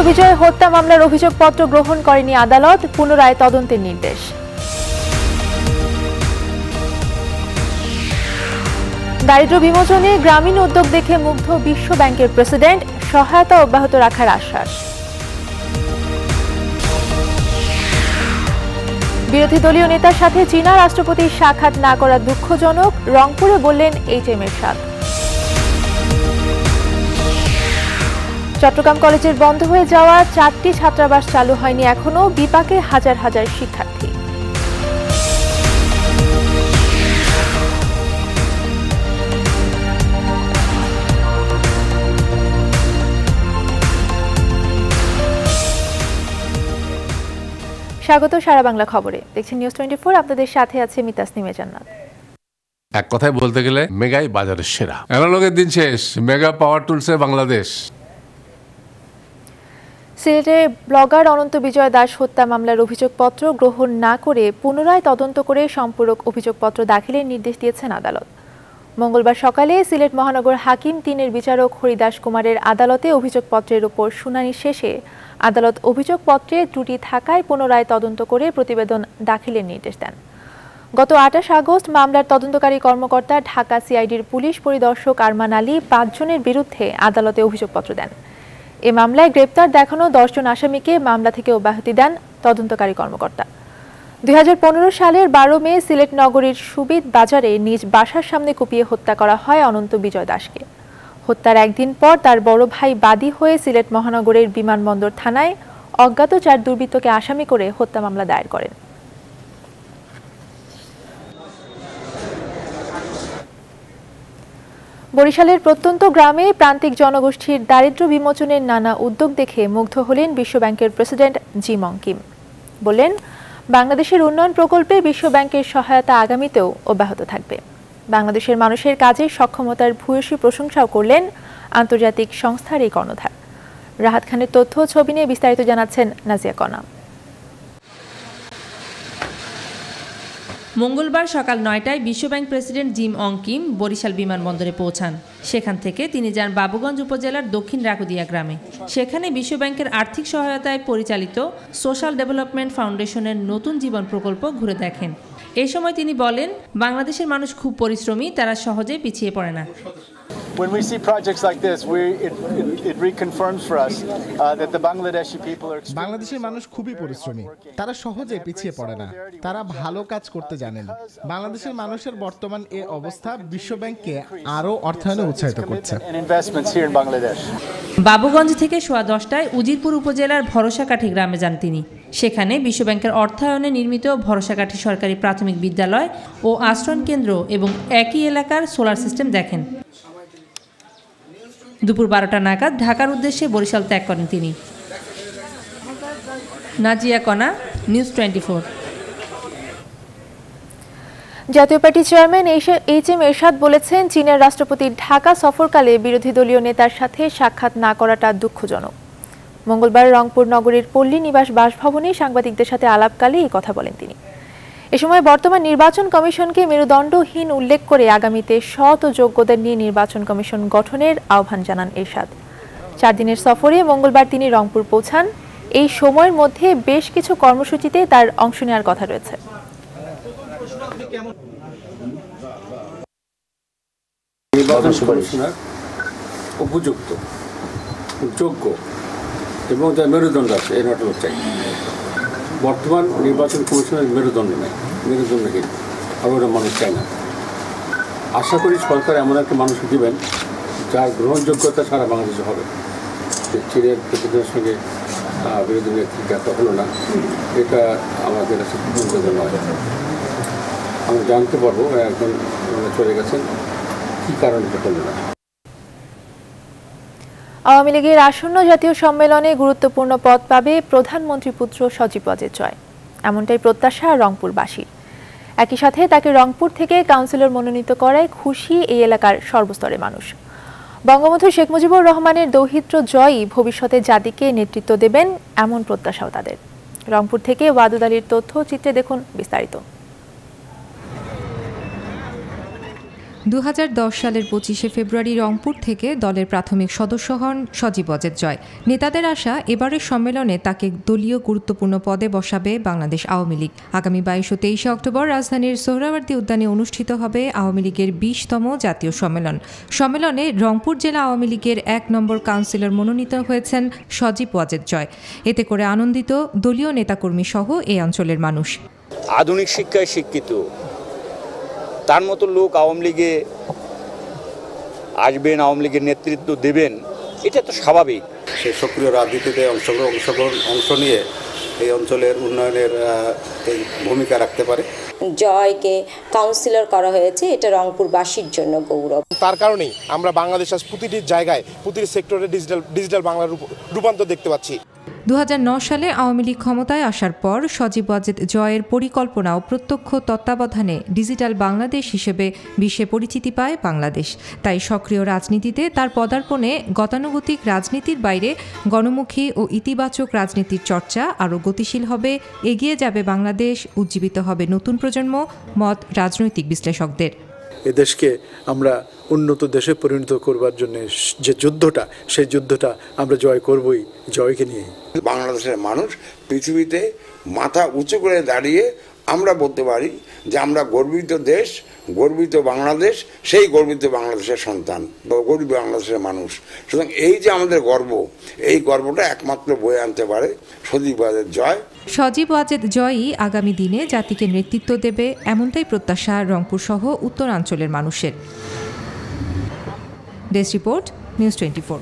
বিজয় হত্যা মামলার অভিযোগপত্র গ্রহণ করেনি আদালত, পুনরায় তদন্তের নির্দেশ। দারিদ্র্য বিমোচনে গ্রামীণ উদ্যোগ দেখে মুগ্ধ বিশ্ব ব্যাংকের প্রেসিডেন্ট, সহায়তা অব্যাহত রাখার আশ্বাস। বিরোধী দলীয় নেতার সাথে চীনা রাষ্ট্রপতির সাক্ষাৎ না করা দুঃখজনক, রংপুরে বললেন এইচ.এম. এরশাদ। চট্টগ্রাম কলেজের বন্ধ হয়ে যাওয়া 4টি ছাত্রাবাস চালু হয়নি এখনো, বিপাকে হাজার হাজার শিক্ষার্থী। স্বাগত সারা বাংলা খবরে, দেখছেন নিউজ 24। আপনাদের সাথে আছে আমি তাসনিমা জান্নাত। এক কথায় বলতে গেলে মেগাই বাজারের সেরা। অ্যানালগের দিন শেষ, মেগা পাওয়ার টুলসে বাংলাদেশ। সিলেটে ব্লগার অনন্ত বিজয় দাস হত্যা মামলার অভিযোগপত্র গ্রহণ না করে পুনরায় তদন্ত করে সম্পূরক অভিযোগপত্র দাখিলের নির্দেশ দিয়েছেন আদালত। মঙ্গলবার সকালে সিলেট মহানগর হাকিম 3-এর বিচারক হরিদাস কুমারের আদালতে অভিযোগপত্রের উপর শুনানি শেষে আদালত অভিযোগপত্রে ত্রুটি থাকায় পুনরায় তদন্ত করে প্রতিবেদন দাখিলের নির্দেশ দেন। গত 28 আগস্ট মামলার তদন্তকারী কর্মকর্তা ঢাকা সিআইডির পুলিশ পরিদর্শক আরমান আলী 5 জনের বিরুদ্ধে আদালতে অভিযোগপত্র দেন। এ মামলায় গ্রেপ্তার দেখানো 10 জন আসামিকে মামলা থেকে অব্যাহতি দেন তদন্তকারী কর্মকর্তা। 2015 সালের 12 মে সিলেট নগরীর সুবিদ বাজারে নিজ বাসার সামনে কুপিয়ে হত্যা করা হয় অনন্ত বিজয় দাসকে। হত্যার একদিন পর তার বড় ভাই বাদী হয়ে সিলেট মহানগরের বিমানবন্দর থানায় অজ্ঞাত 4 দুর্বৃত্তকে আসামি করে হত্যা মামলা দায়ের করেন। বরিশালের প্রত্যন্ত গ্রামে প্রান্তিক জনগোষ্ঠীর দারিদ্র্য বিমোচনের নানা উদ্যোগ দেখে মুগ্ধ হলেন বিশ্বব্যাংকের প্রেসিডেন্ট জিম অং কিম। বললেন, বাংলাদেশের উন্নয়ন প্রকল্পে বিশ্বব্যাংকের সহায়তা আগামীতেও অব্যাহত থাকবে। বাংলাদেশের মানুষের কাজের সক্ষমতার ভূয়সী প্রশংসাও করলেন আন্তর্জাতিক সংস্থার এই কর্ণধার। রাহাত খানের তথ্য ছবি নিয়ে বিস্তারিত জানাচ্ছেন নাজিয়া কনা। মঙ্গলবার সকাল 9টায় বিশ্বব্যাংক president Jim Yong Kim Barishal বিমানবন্দরে পৌঁছান। সেখান থেকে তিনি যান বাবুগঞ্জ উপজেলার দক্ষিণ রাকুদিয়া গ্রামে। সেখানে বিশ্বব্যাংকের আর্থিক সহায়তায় পরিচালিত সোশ্যাল ডেভেলপমেন্ট ফাউন্ডেশনের নতুন জীবন প্রকল্প ঘুরে দেখেন। এই সময় তিনি বলেন, বাংলাদেশের মানুষ খুব পরিশ্রমী, তারা সহজেই পিছিয়ে পড়ে না। When we see projects like this, it reconfirms for us that the Bangladeshi people are. বাংলাদেশের মানুষ খুবই পরিশ্রমী, তারা সহজে পিছিয়ে পড়ে না, তারা ভালো কাজ করতে জানেন। বাংলাদেশের মানুষের বর্তমান এই অবস্থা বিশ্বব্যাংককে আরও অর্থায়নে উৎসাহিত করছে। বাবুগঞ্জ থেকে সোয়া 10টায় উজিরপুর উপজেলার ভরসাকাঠি গ্রামে যান তিনি। সেখানে বিশ্বব্যাংকের অর্থায়নে নির্মিত ভরসাকাঠি সরকারি প্রাথমিক বিদ্যালয় ও আশ্রয় কেন্দ্র এবং একই এলাকার সোলার সিস্টেম দেখেন। দুপুর 12টা নাগাদ ঢাকার উদ্দেশ্যে বরিশাল ত্যাগ করেন তিনি। নাজিয়া কনা, নিউজ 24। জাতীয় পার্টির চেয়ারম্যান এইচ.এম. এরশাদ বলেছেন, চীনের রাষ্ট্রপতির ঢাকা সফরকালে বিরোধী দলীয় নেতার সাথে সাক্ষাৎ না করাটা দুঃখজনক। মঙ্গলবার রংপুর নগরীর পল্লী নিবাস বাসভবনে সাংবাদিকদের সাথে আলাপকালে এই কথা বলেন তিনি। এ সময় বর্তমান নির্বাচন কমিশনকে মেরুদণ্ডহীন উল্লেখ করে আগামীতে সৎ ও যোগ্যদের নিয়ে নির্বাচন কমিশন গঠনের আহ্বান জানান এরশাদ। 4 দিনের সফরে মঙ্গলবার তিনি রংপুর পৌঁছান। এই সময়ের মধ্যে বেশ কিছু কর্মসূচিতে তার অংশ নেওয়ার কথা রয়েছে। নির্বাচন কমিশনার উপযুক্ত, যোগ্য এবং যার মেরুদণ্ড আছে এই নটা চাই। বর্তমান নির্বাচন কমিশনের মেরুদণ্ড নেই, মেরুদণ্ডহীন, আর ওরা মানুষ চায় না। আশা করি সরকার এমন একটা মানুষ দিবেন যার গ্রহণযোগ্যতা সারা বাংলাদেশে হবে। চীনের প্রেসিডেন্টের সঙ্গে বিরোধী নেত্রীর দেখা হলো না, এটা আমাদের কাছে গ্রহণযোগ্য নয়। আমরা জানতে পারবো একজন চলে গেছেন, কী কারণে এটা হলো না। আওয়ামী লীগের আসন্ন জাতীয় সম্মেলনে গুরুত্বপূর্ণ পদ পাবে প্রধানমন্ত্রী পুত্র সজীব ওয়াজেদ জয়, এমনটাই প্রত্যাশা রংপুরবাসীর। একই সাথে তাকে রংপুর থেকে কাউন্সিলর মনোনীত করায় খুশি এই এলাকার সর্বস্তরের মানুষ। বঙ্গবন্ধু শেখ মুজিবুর রহমানের দৌহিত্র জয়ই ভবিষ্যতে জাতিকে নেতৃত্ব দেবেন, এমন প্রত্যাশাও তাদের। রংপুর থেকে ওয়াদুদ আলীর তথ্যচিত্রে দেখুন বিস্তারিত। 2010 সালের 25শে ফেব্রুয়ারি রংপুর থেকে দলের প্রাথমিক সদস্য হন সজীব ওয়াজেদ জয়। নেতাদের আশা, এবারের সম্মেলনে তাকে দলীয় গুরুত্বপূর্ণ পদে বসাবে বাংলাদেশ আওয়ামী লীগ। আগামী 22 ও 23 অক্টোবর রাজধানীর সোহরাওয়ার্দী উদ্যানে অনুষ্ঠিত হবে আওয়ামী লীগের 20তম জাতীয় সম্মেলন। সম্মেলনে রংপুর জেলা আওয়ামী লীগের 1 নম্বর কাউন্সিলর মনোনীত হয়েছেন সজীব ওয়াজেদ জয়। এতে করে আনন্দিত দলীয় নেতাকর্মী সহ এই অঞ্চলের মানুষ। আধুনিক শিক্ষায় শিক্ষিত, তার মতো লোক আওয়ামী লীগে আসবেন, আওয়ামী লীগের নেতৃত্ব দেবেন, এটা তো স্বাভাবিক। সে সক্রিয় রাজনীতিতে অংশ নিয়ে এই অঞ্চলের উন্নয়নের ভূমিকা রাখতে পারে। জয়কে কাউন্সিলর করা হয়েছে, এটা রংপুরবাসীর জন্য গৌরব। তার কারণেই আমরা বাংলাদেশ আজ প্রতিটি জায়গায়, প্রতিটি সেক্টরে ডিজিটাল বাংলার রূপান্তর দেখতে পাচ্ছি। 2009 সালে আওয়ামী লীগ ক্ষমতায় আসার পর সজীব ওয়াজেদ জয়ের পরিকল্পনা ও প্রত্যক্ষ তত্ত্বাবধানে ডিজিটাল বাংলাদেশ হিসেবে বিশ্বে পরিচিতি পায় বাংলাদেশ। তাই সক্রিয় রাজনীতিতে তার পদার্পণে গতানুগতিক রাজনীতির বাইরে গণমুখী ও ইতিবাচক রাজনীতির চর্চা আরও গতিশীল হবে, এগিয়ে যাবে বাংলাদেশ, উজ্জীবিত হবে নতুন প্রজন্ম, মত রাজনৈতিক বিশ্লেষকদের। এদেশকে আমরা উন্নত দেশে পরিণত করবার জন্য যে যুদ্ধটা, সেই যুদ্ধটা আমরা জয় করবই, জয়কে নিয়ে। বাংলাদেশের মানুষ পৃথিবীতে মাথা উঁচু করে দাঁড়িয়ে আমরা বলতে পারি যে আমরা গর্বিত দেশ, গর্বিত বাংলাদেশ, সেই গর্বিত বাংলাদেশের সন্তান, গর্বিত বাংলাদেশের মানুষ। সুতরাং এই যে আমাদের গর্ব, এই গর্বটা একমাত্র বয়ে আনতে পারে সজীব ওয়াজেদ জয়। সজীব ওয়াজেদ জয়ই আগামী দিনে জাতিকে নেতৃত্ব দেবে, এমনটাই প্রত্যাশা রংপুর সহ উত্তরাঞ্চলের মানুষের। Desk report, news 24।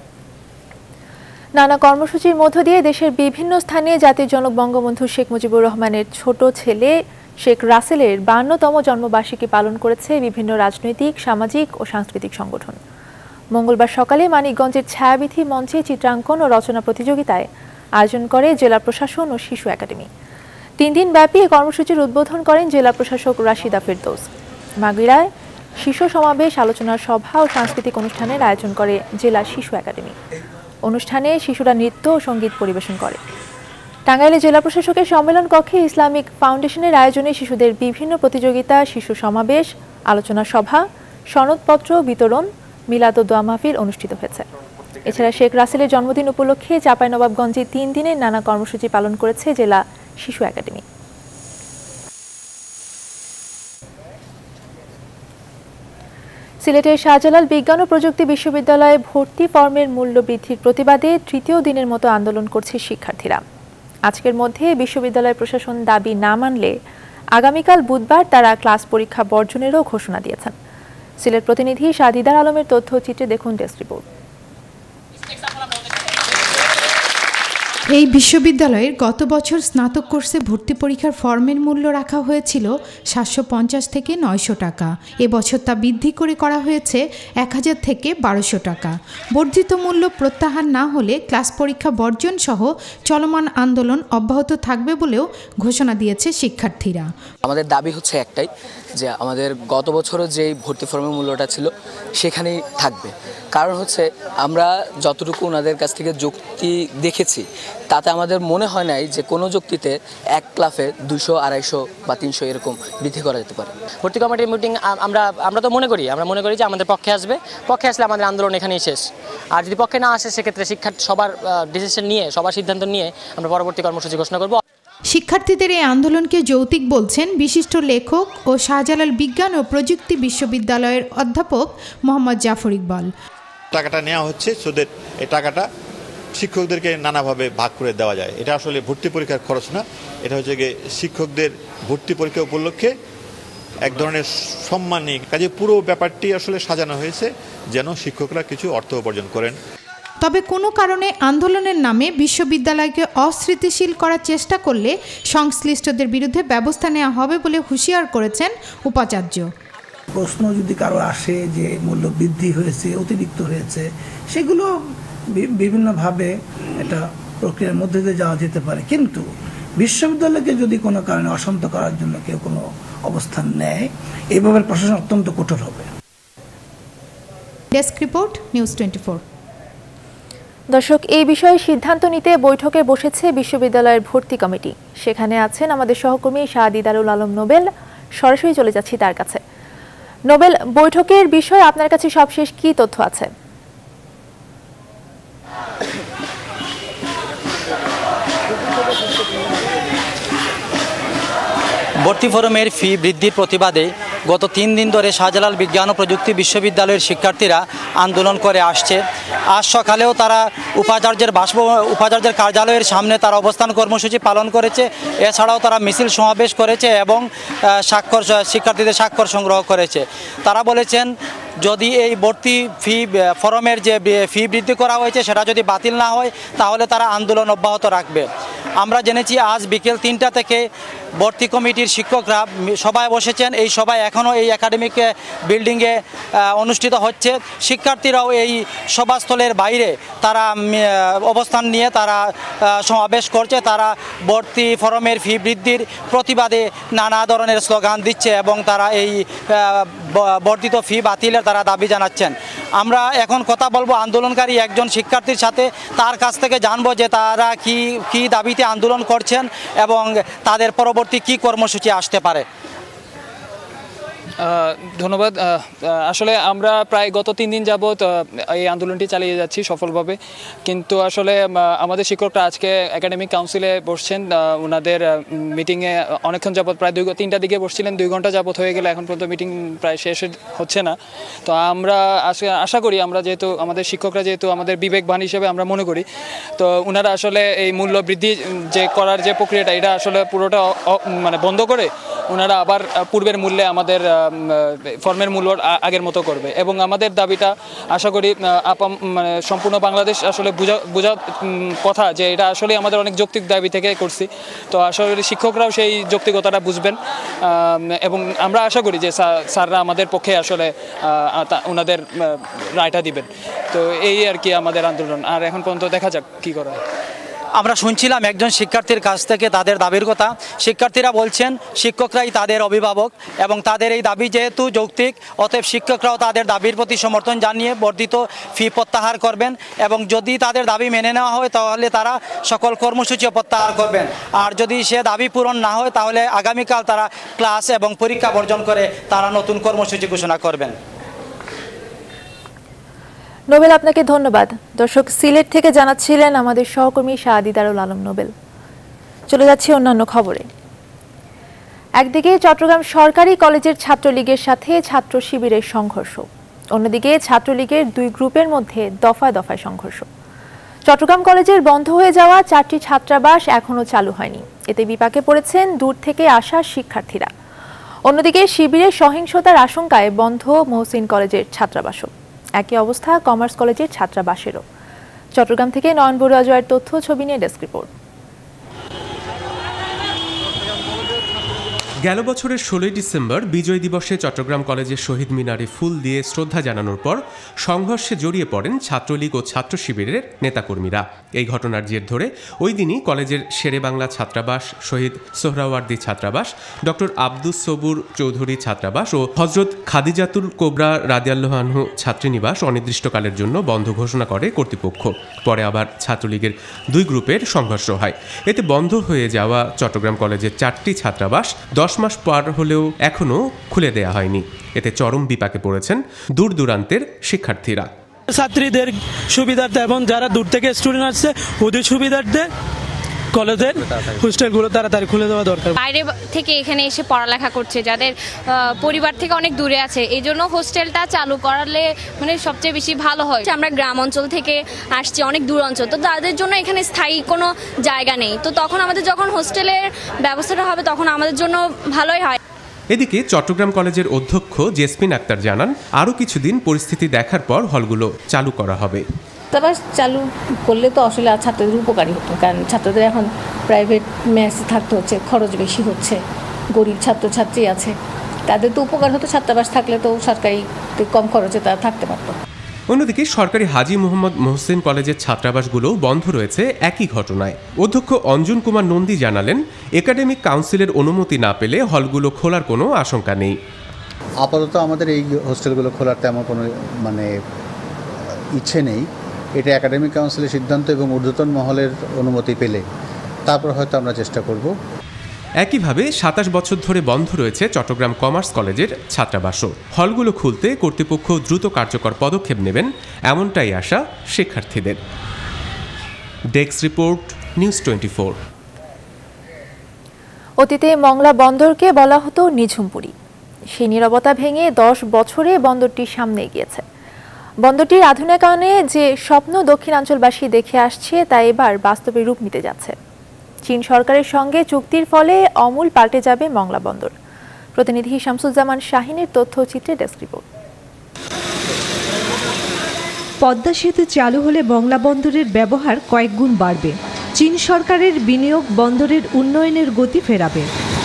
নানা কর্মসূচির মধ্য দিয়ে দেশের বিভিন্ন স্থানে জাতির জনক বঙ্গবন্ধু শেখ মুজিবুর রহমানের ছোট ছেলে শেখ রাসেলের 52তম জন্মবার্ষিকী পালন করেছে বিভিন্ন রাজনৈতিক, সামাজিক ও সাংস্কৃতিক সংগঠন। মঙ্গলবার সকালে মানিকগঞ্জের ছায়াবিথি মঞ্চে চিত্রাঙ্কন ও রচনা প্রতিযোগিতায় আয়োজন করে জেলা প্রশাসন ও শিশু একাডেমি। 3 দিন ব্যাপী এই কর্মসূচির উদ্বোধন করেন জেলা প্রশাসক রাশিদা ফেরদৌস। মাগুরায় শিশু সমাবেশ, আলোচনা সভা ও সাংস্কৃতিক অনুষ্ঠানের আয়োজন করে জেলা শিশু একাডেমি। অনুষ্ঠানে শিশুরা নৃত্য ও সঙ্গীত পরিবেশন করে। টাঙ্গাইলে জেলা প্রশাসকের সম্মেলন কক্ষে ইসলামিক ফাউন্ডেশনের আয়োজনে শিশুদের বিভিন্ন প্রতিযোগিতা, শিশু সমাবেশ, আলোচনা সভা, সনদপত্র বিতরণ, মিলাদ ও দোয়া মাহফিল অনুষ্ঠিত হয়েছে। এছাড়া শেখ রাসেলের জন্মদিন উপলক্ষে চাঁপাইনবাবগঞ্জে 3 দিনের নানা কর্মসূচি পালন করেছে জেলা শিশু একাডেমি। সিলেটের শাহজালাল বিজ্ঞান ও প্রযুক্তি বিশ্ববিদ্যালয়ে ভর্তি ফর্মের মূল্য বৃদ্ধির প্রতিবাদে 3য় দিনের মতো আন্দোলন করছে শিক্ষার্থীরা। আজকের মধ্যে বিশ্ববিদ্যালয় প্রশাসন দাবি না মানলে আগামীকাল বুধবার তারা ক্লাস পরীক্ষা বর্জনেরও ঘোষণা দিয়েছেন। সিলেট প্রতিনিধি শাহদিদার আলমের তথ্যচিত্রে দেখুন ডেস্ক রিপোর্ট। এই বিশ্ববিদ্যালয়ের গত বছর স্নাতক কোর্সে ভর্তি পরীক্ষার ফর্মের মূল্য রাখা হয়েছিল 750 থেকে 900 টাকা। এবছর তা বৃদ্ধি করে করা হয়েছে 1000 থেকে 1200 টাকা। বর্ধিত মূল্য প্রত্যাহার না হলে ক্লাস পরীক্ষা বর্জন সহ চলমান আন্দোলন অব্যাহত থাকবে বলেও ঘোষণা দিয়েছে শিক্ষার্থীরা। আমাদের দাবি হচ্ছে একটাই, যে আমাদের গত বছরও যেই ভর্তি ফর্মের মূল্যটা ছিল সেখানেই থাকবে। কারণ হচ্ছে আমরা যতটুকু ওনাদের কাছ থেকে যুক্তি দেখেছি তাতে আমাদের মনে হয় নাই যে কোনো যুক্তিতে এক ক্লাসে 200, 250 বা 300 এরকম বৃদ্ধি করা যেতে পারে। ভর্তি কমিটির মিটিং আমরা তো মনে করি যে আমাদের পক্ষে আসলে আমাদের আন্দোলন এখানেই শেষ। আর যদি পক্ষে না আসে সেক্ষেত্রে শিক্ষার্থী সবার ডিসিশন নিয়ে, সবার সিদ্ধান্ত নিয়ে আমরা পরবর্তী কর্মসূচি ঘোষণা করব। শিক্ষার্থীদের এই আন্দোলনকে যৌক্তিক বলছেন বিশিষ্ট লেখক ও শাহজালাল বিজ্ঞান ও প্রযুক্তি বিশ্ববিদ্যালয়ের অধ্যাপক মোহাম্মদ জাফর ইকবাল। টাকাটা নেওয়া হচ্ছে সুদের, এই টাকাটা শিক্ষকদেরকে নানাভাবে ভাগ করে দেওয়া যায়। এটা আসলে ভর্তি পরীক্ষার খরচ না, এটা হচ্ছে গিয়ে শিক্ষকদের ভর্তি পরীক্ষা উপলক্ষে এক ধরনের সম্মানী কাজে পুরো ব্যাপারটি আসলে সাজানো হয়েছে যেন শিক্ষকরা কিছু অর্থ উপার্জন করেন। তবে কোনো কারণে আন্দোলনের নামে বিশ্ববিদ্যালয়কে অস্থিতিশীল করার চেষ্টা করলে সংশ্লিষ্টদের বিরুদ্ধে ব্যবস্থা নেওয়া হবে বলে হুঁশিয়ার করেছেন উপাচার্য। প্রশ্ন যদি কারো আসে যে মূল্য বৃদ্ধি হয়েছে, অতিরিক্ত হয়েছে, সেগুলো বিভিন্নভাবে এটা প্রক্রিয়ার মধ্যে দিয়ে যাওয়া যেতে পারে, কিন্তু বিশ্ববিদ্যালয়কে যদি কোনো কারণে অশান্ত করার জন্য কেউ কোনো অবস্থান নেয়, এইভাবে প্রশাসন অত্যন্ত কঠোর হবে। Desk report, news 24। দর্শক, এই বিষয়ে সিদ্ধান্ত নিতে বৈঠকে বসেছে বিশ্ববিদ্যালয়ের ভর্তি কমিটি। সেখানে আছেন আমাদের সহকর্মী শাহদিদারুল আলম নোবেল। সরাসরি চলে যাচ্ছি তার কাছে। নোবেল বৈঠকের বিষয়ে আপনার কাছে সবশেষ কি তথ্য আছে? ভর্তি ফরমের ফি বৃদ্ধির প্রতিবাদে গত 3 দিন ধরে শাহজালাল বিজ্ঞান ও প্রযুক্তি বিশ্ববিদ্যালয়ের শিক্ষার্থীরা আন্দোলন করে আসছে। আজ সকালেও তারা উপাচার্যের কার্যালয়ের সামনে তারা অবস্থান কর্মসূচি পালন করেছে। এছাড়াও তারা মিছিল সমাবেশ করেছে এবং শিক্ষার্থীদের স্বাক্ষর সংগ্রহ করেছে। তারা বলেছেন যদি এই ভর্তি ফরমের যে ফি বৃদ্ধি করা হয়েছে সেটা যদি বাতিল না হয় তাহলে তারা আন্দোলন অব্যাহত রাখবে। আমরা জেনেছি আজ বিকেল 3টা থেকে ভর্তি কমিটির শিক্ষকরা সভায় বসেছেন। এই সভায় এখনও এই একাডেমিক বিল্ডিংয়ে অনুষ্ঠিত হচ্ছে। শিক্ষার্থীরাও এই সভাস্থলের বাইরে তারা অবস্থান নিয়ে তারা সমাবেশ করছে। তারা ভর্তি ফরমের ফি বৃদ্ধির প্রতিবাদে নানা ধরনের স্লোগান দিচ্ছে এবং তারা এই বর্ধিত ফি বাতিলের তারা দাবি জানাচ্ছেন। আমরা এখন কথা বলবো আন্দোলনকারী একজন শিক্ষার্থীর সাথে, তার কাছ থেকে জানবো যে তারা কি দাবিতে আন্দোলন করছেন এবং তাদের পরবর্তী কি কর্মসূচি আসতে পারে। ধন্যবাদ। আসলে আমরা প্রায় গত 3 দিন যাবৎ এই আন্দোলনটি চালিয়ে যাচ্ছি সফলভাবে, কিন্তু আসলে আমাদের শিক্ষকরা আজকে একাডেমিক কাউন্সিলে বসছেন। ওনাদের মিটিংয়ে অনেকক্ষণ যাবৎ প্রায় 3টার দিকে বসছিলেন, 2 ঘন্টা যাবৎ হয়ে গেলে এখন পর্যন্ত মিটিং প্রায় শেষ হচ্ছে না। তো আমরা আশা করি আমরা যেহেতু আমাদের শিক্ষকরা যেহেতু আমাদের বিবেকবান হিসেবে আমরা মনে করি, তো ওনারা আসলে এই মূল্য বৃদ্ধি যে করার যে প্রক্রিয়াটা এটা আসলে পুরোটা মানে বন্ধ করে ওনারা আবার পূর্বের মূল্যে আমাদের ফর্মের মূল্য আগের মতো করবে এবং আমাদের দাবিটা আশা করি মানে সম্পূর্ণ বাংলাদেশ আসলে বোঝা কথা যে এটা আসলে আমাদের অনেক যৌক্তিক দাবি থেকে করছি। তো আশা করি শিক্ষকরাও সেই যৌক্তিকতাটা বুঝবেন এবং আমরা আশা করি যে স্যাররা আমাদের পক্ষে আসলে ওনাদের রায়টা দিবেন। তো এই আর কি আমাদের আন্দোলন, আর এখন পর্যন্ত দেখা যাক কী করা হয়। আমরা শুনছিলাম একজন শিক্ষার্থীর কাছ থেকে তাদের দাবির কথা। শিক্ষার্থীরা বলছেন শিক্ষকরাই তাদের অভিভাবক এবং তাদের এই দাবি যেহেতু যৌক্তিক, অতএব শিক্ষকরাও তাদের দাবির প্রতি সমর্থন জানিয়ে বর্ধিত ফি প্রত্যাহার করবেন এবং যদি তাদের দাবি মেনে নেওয়া হয় তাহলে তারা সকল কর্মসূচিও প্রত্যাহার করবেন। আর যদি সে দাবি পূরণ না হয় তাহলে আগামীকাল তারা ক্লাস এবং পরীক্ষা বর্জন করে তারা নতুন কর্মসূচি ঘোষণা করবেন। নোবেল, আপনাকে ধন্যবাদ। দর্শক, সিলেট থেকে জানাচ্ছিলেন আমাদের সহকর্মী শাহাদিদারুল আলম নোবেল। চলে যাচ্ছি অন্যান্য খবরে। একদিকে চট্টগ্রাম সরকারি কলেজের ছাত্রলীগের সাথে ছাত্র শিবিরের সংঘর্ষ, অন্যদিকে ছাত্রলীগের 2 গ্রুপের মধ্যে দফায় দফায় সংঘর্ষ। চট্টগ্রাম কলেজের বন্ধ হয়ে যাওয়া 4টি ছাত্রাবাস এখনও চালু হয়নি, এতে বিপাকে পড়েছেন দূর থেকে আসা শিক্ষার্থীরা। অন্যদিকে শিবিরের সহিংসতার আশঙ্কায় বন্ধ মহসিন কলেজের ছাত্রাবাসও। একই অবস্থা কমার্স কলেজের ছাত্রাবাসেরও। চট্টগ্রাম থেকে নয়ন বড়ুয়া জয়ের তথ্য ছবি নিয়ে ডেস্ক রিপোর্ট। গেল বছরের 16ই ডিসেম্বর বিজয় দিবসে চট্টগ্রাম কলেজের শহীদ মিনারে ফুল দিয়ে শ্রদ্ধা জানানোর পর সংঘর্ষে জড়িয়ে পড়েন ছাত্রলীগ ও ছাত্র শিবিরের নেতাকর্মীরা। এই ঘটনার জের ধরে ওই দিনই কলেজের শেরে বাংলা ছাত্রাবাস, শহীদ সোহরাওয়ার্দী ছাত্রাবাস, ডক্টর আব্দুস সবুর চৌধুরী ছাত্রাবাস ও হজরত খাদিজাতুল কোবরা রাদিয়াল্লাহু আনহু ছাত্রীনিবাস অনির্দিষ্টকালের জন্য বন্ধ ঘোষণা করে কর্তৃপক্ষ। পরে আবার ছাত্রলীগের 2 গ্রুপের সংঘর্ষ হয়। এতে বন্ধ হয়ে যাওয়া চট্টগ্রাম কলেজের 4টি ছাত্রাবাস 10 মাস পার হলেও এখনও খুলে দেয়া হয়নি। এতে চরম বিপাকে পড়েছেন দূর দূরান্তের শিক্ষার্থীরা। ছাত্রীদের সুবিধার্থে এবং যারা দূর থেকে স্টুডেন্ট আসছে ওদের সুবিধার্থে কলেজের হোস্টেলগুলো তাড়াতাড়ি খুলে দেওয়া দরকার। বাইরে থেকে এখানে এসে পড়ালেখা করছে যাদের পরিবার থেকে অনেক দূরে আছে, এই জন্য হোস্টেলটা চালু করালে মানে সবচেয়ে বেশি ভালো হয়। আমরা গ্রাম অঞ্চল থেকে আসছি, অনেক দূর অঞ্চল, তো তাদের জন্য এখানে স্থায়ী কোনো জায়গা নেই। তো তখন আমাদের যখন হোস্টেলের ব্যবস্থাটা হবে তখন আমাদের জন্য ভালোই হয়। এদিকে চট্টগ্রাম কলেজের অধ্যক্ষ জেসমিন আক্তার জানান, আরও কিছুদিন পরিস্থিতি দেখার পর হলগুলো চালু করা হবে। ছাত্রাবাস চালু করলে তো আসলে ছাত্রদের উপকারী হতো, কারণ ছাত্রদের এখন প্রাইভেট মেসে থাকতে হচ্ছে, খরচ বেশি হচ্ছে, গরিব ছাত্রছাত্রী আছে, তাদের তো উপকার হতো। ছাত্রাবাস থাকলে তো সরকারি কম খরচে তারা থাকতে পারতো। অন্যদিকে সরকারি হাজী মোহাম্মদ মোহসিন কলেজের ছাত্রাবাসগুলোও বন্ধ রয়েছে একই ঘটনায়। অধ্যক্ষ অঞ্জন কুমার নন্দী জানালেন, একাডেমিক কাউন্সিলের অনুমতি না পেলে হলগুলো খোলার কোনো আশঙ্কা নেই। আপাতত আমাদের এই হোস্টেলগুলো খোলার তেমন কোনো ইচ্ছে নেই। এটা একাডেমিক কাউন্সিলের সিদ্ধান্ত এবং ঊর্ধ্বতন মহলের অনুমতি পেলে তারপর হয়তো আমরা চেষ্টা করব। একইভাবে ২৭ বছর ধরে বন্ধ রয়েছে চট্টগ্রাম কমার্স কলেজের ছাত্রাবাসও। হলগুলো খুলতে কর্তৃপক্ষ দ্রুত কার্যকর পদক্ষেপ নেবেন, এমনটাই আশা শিক্ষার্থীদের। Desk report, news 24। অতীতে মংলা বন্দরকে বলা হতো নিঝুমপুরি। সেই নীরবতা ভেঙে 10 বছরে বন্দরটির সামনে এগিয়েছে। বন্দরটির আধুনিকায়নে যে স্বপ্ন দক্ষিণাঞ্চলবাসী দেখে আসছে তা এবার বাস্তবে রূপ নিতে যাচ্ছে। চীন সরকারের সঙ্গে চুক্তির ফলে অমূল পাল্টে যাবে মংলা বন্দর। প্রতিনিধি শামসুজ্জামান শাহিনের তথ্যচিত্রে ডেস্ক রিপোর্ট। পদ্মা সেতু চালু হলে মংলা বন্দরের ব্যবহার কয়েক গুণ বাড়বে। চীন সরকারের বিনিয়োগ বন্দরের উন্নয়নের গতি ফেরাবে।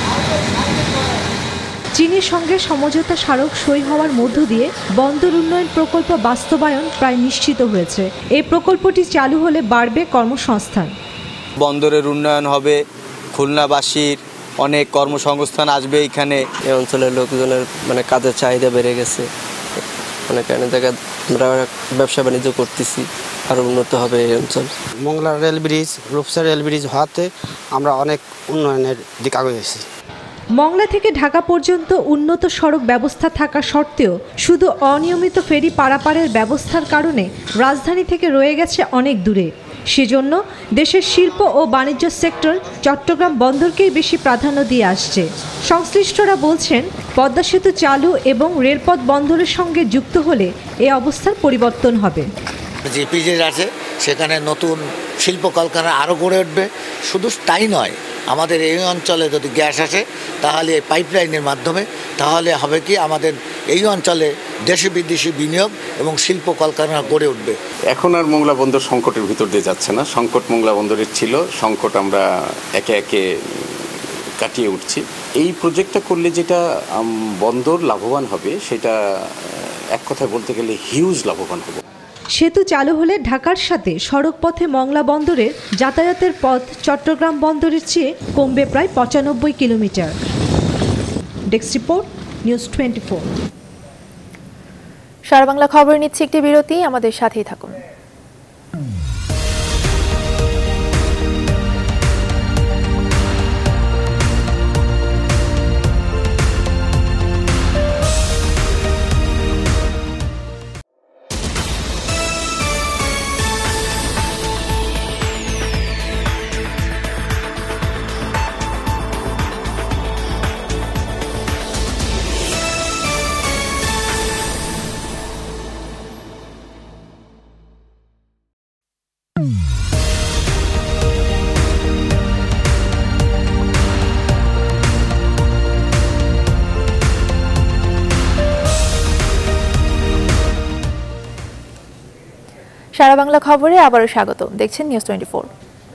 চীনের সঙ্গে সমঝোতা স্মারক সই হওয়ার মধ্য দিয়ে বন্দর উন্নয়ন প্রকল্প বাস্তবায়ন প্রায় নিশ্চিত হয়েছে। এই প্রকল্পটি চালু হলে বাড়বে কর্মসংস্থান। বন্দরের উন্নয়ন হবে, খুলনাবাসীর অনেক কর্মসংস্থান আসবে। এখানে এই অঞ্চলের লোকজনের কাজের চাহিদা বেড়ে গেছে, অনেক জায়গায় আমরা ব্যবসা বাণিজ্য করতেছি, আরও উন্নত হবে এই অঞ্চল। Mongla rail bridge, Rupsha rail bridge হওয়াতে আমরা অনেক উন্নয়নের দিকে আগাইছি। মংলা থেকে ঢাকা পর্যন্ত উন্নত সড়ক ব্যবস্থা থাকা সত্ত্বেও শুধু অনিয়মিত ফেরি পারাপারের ব্যবস্থার কারণে রাজধানী থেকে রয়ে গেছে অনেক দূরে। সেজন্য দেশের শিল্প ও বাণিজ্য সেক্টর চট্টগ্রাম বন্দরকেই বেশি প্রাধান্য দিয়ে আসছে। সংশ্লিষ্টরা বলছেন, পদ্মা সেতু চালু এবং রেলপথ বন্দরের সঙ্গে যুক্ত হলে এ অবস্থার পরিবর্তন হবে। যে পিজেজ আছে সেখানে নতুন শিল্প কলকারখানা আরও গড়ে উঠবে। শুধু তাই নয়, আমাদের এই অঞ্চলে যদি গ্যাস আসে তাহলে এই পাইপলাইনের মাধ্যমে তাহলে হবে কি আমাদের এই অঞ্চলে দেশি বিদেশি বিনিয়োগ এবং শিল্প কলকারখানা গড়ে উঠবে। এখন আর মংলা বন্দর সংকটের ভিতর দিয়ে যাচ্ছে না। সংকট মংলা বন্দরের ছিল, সংকট আমরা একে একে কাটিয়ে উঠছি। এই প্রজেক্টটা করলে যেটা বন্দর লাভবান হবে সেটা এক কথায় বলতে গেলে হিউজ লাভবান হবে। সেতু চালু হলে ঢাকার সাথে সড়ক পথে মংলা বন্দরের যাতায়াতের পথ চট্টগ্রাম বন্দরের চেয়ে কমবে প্রায় 95 কিলোমিটার। Desk report, news 24। সারা বাংলা খবর নিচ্ছে একটি বিরতি, আমাদের সাথেই থাকুন। সারা বাংলা খবরে আবারও স্বাগত। দেখছেন নিউজ 24।